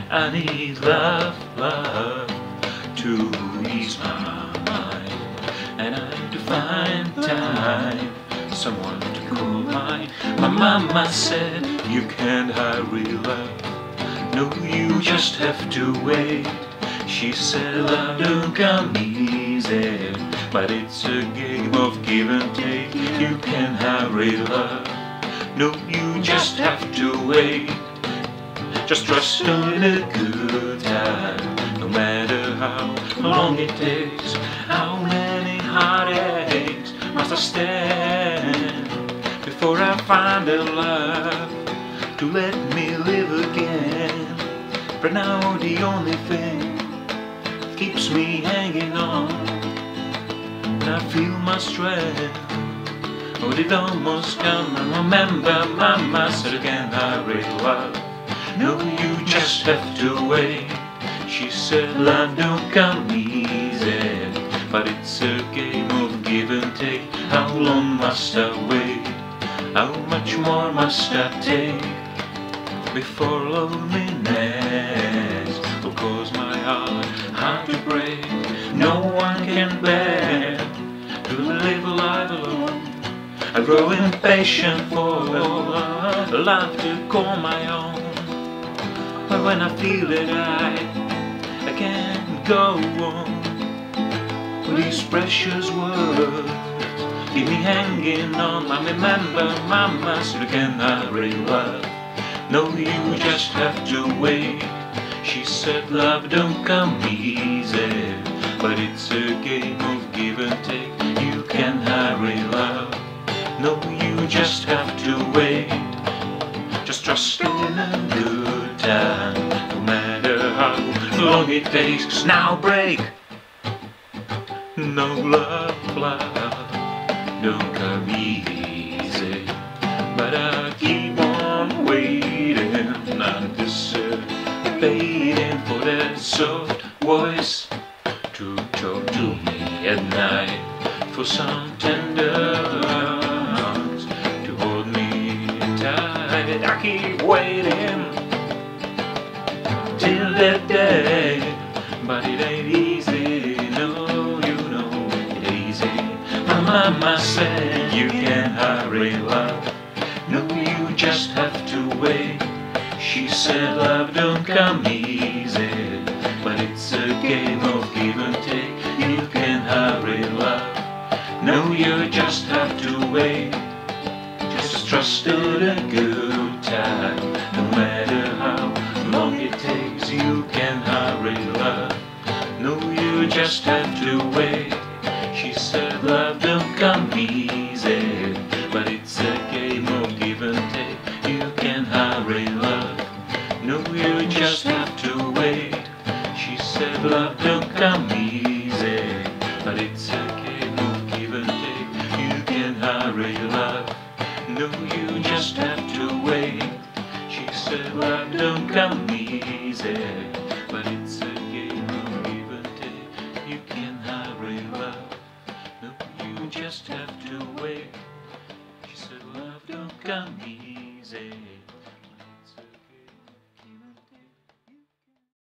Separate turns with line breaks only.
I need love, love to ease my mind, and I need to find time, someone to call mine. My mama said you can't hurry love, no, you just have to wait. She said love don't come easy, but it's a game of give and take. You can't hurry love, no, you just have to wait. Just trust in a good time, no matter how long it takes. How many heartaches must I stand before I find a love to let me live again? For now the only thing keeps me hanging on, and I feel my strength. Oh, it almost come. I remember mama said again, hurry love, no, you just have to wait. She said love don't come easy, but it's a game of give and take. How long must I wait? How much more must I take before loneliness will cause my heart to break? No one can bear to live a life alone. I grow impatient for love to call my own. But when I feel it, I can't go on. These precious words keep me hanging on. I remember mama said you can't hurry love, no, you just have to wait. She said love don't come easy, but it's a game of give and take. You can't hurry love, no, you just have to wait. Just trust in a good time, no matter how long it takes. Now break. No love, love don't come easy, but I keep on waiting, anticipating for that soft voice to talk to me at night, for some tender arms to hold me tight. I keep waiting till that day, but it ain't easy, no, you know it ain't easy. My mama said you can't hurry love, no, you just have to wait. She said love don't come easy, but it's a game of give and take. You can't hurry love, no, you just have to wait. Just trust in a good time, no matter how long it takes. You can't hurry love, no, you just have to wait. She said love don't come easy, but it's a game of give and take. You can't hurry love, no, you just have to wait. She said love don't come easy, but it's a game of give and take. You can't hurry love, no, you just have to wait. She said love don't come easy.